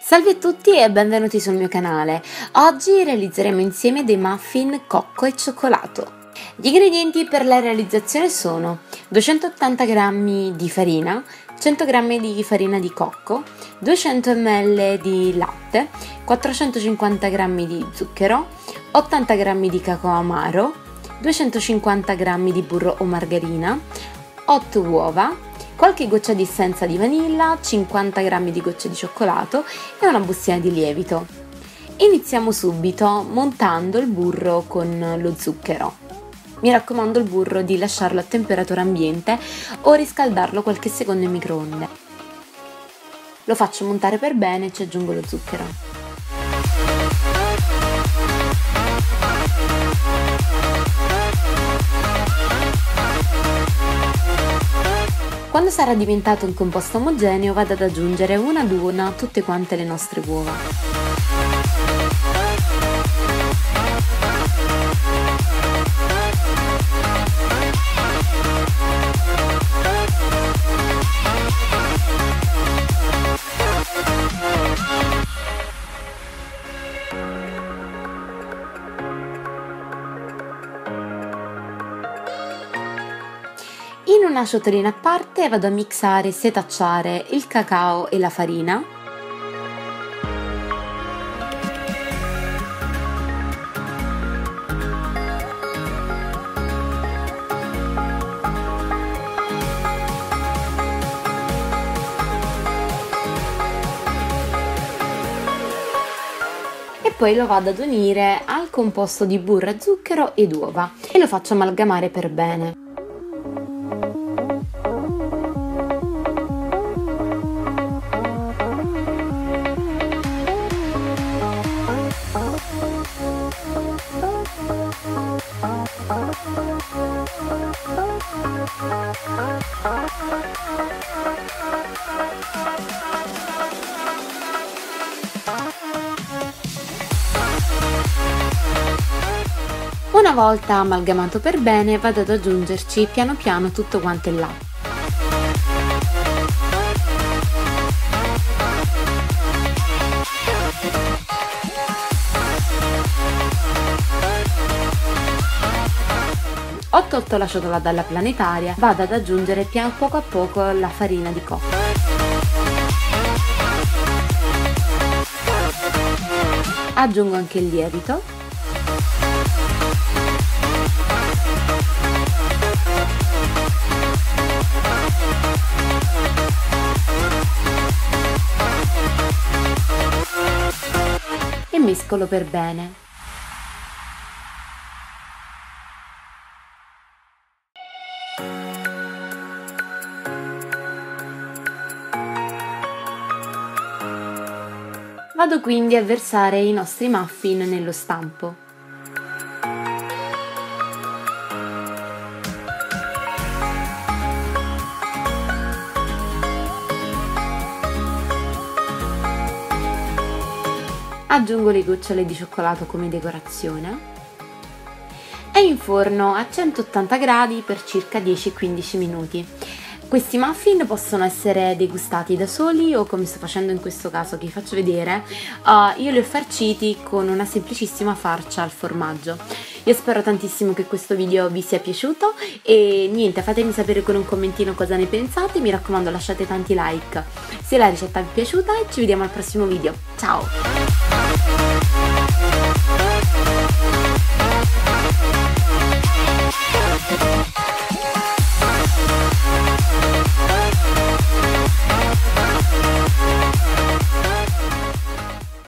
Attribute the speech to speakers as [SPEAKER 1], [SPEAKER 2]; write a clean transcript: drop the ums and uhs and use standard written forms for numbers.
[SPEAKER 1] Salve a tutti e benvenuti sul mio canale. Oggi realizzeremo insieme dei muffin cocco e cioccolato. Gli ingredienti per la realizzazione sono 280 g di farina, 100 g di farina di cocco, 200 ml di latte, 450 g di zucchero, 80 g di cacao amaro, 250 g di burro o margarina, 8 uova, qualche goccia di essenza di vanilla, 50 g di gocce di cioccolato e una bustina di lievito. Iniziamo subito montando il burro con lo zucchero. Mi raccomando il burro di lasciarlo a temperatura ambiente o riscaldarlo qualche secondo in microonde. Lo faccio montare per bene e ci aggiungo lo zucchero. Quando sarà diventato un composto omogeneo vado ad aggiungere una ad una tutte quante le nostre uova. In una ciotolina a parte vado a mixare e setacciare il cacao e la farina. E poi lo vado ad unire al composto di burro, zucchero ed uova e lo faccio amalgamare per bene. Una volta amalgamato per bene vado ad aggiungerci piano piano tutto quanto il latte. Ho tolto la ciotola dalla planetaria, vado ad aggiungere poco a poco la farina di cocco. Aggiungo anche il lievito. E mescolo per bene. Vado quindi a versare i nostri muffin nello stampo. Aggiungo le gocciole di cioccolato come decorazione e inforno a 180 gradi per circa 10-15 minuti. Questi muffin possono essere degustati da soli o, come sto facendo in questo caso che vi faccio vedere, io li ho farciti con una semplicissima farcia al formaggio. Io spero tantissimo che questo video vi sia piaciuto e niente, fatemi sapere con un commentino cosa ne pensate, mi raccomando lasciate tanti like se la ricetta vi è piaciuta e ci vediamo al prossimo video. Ciao!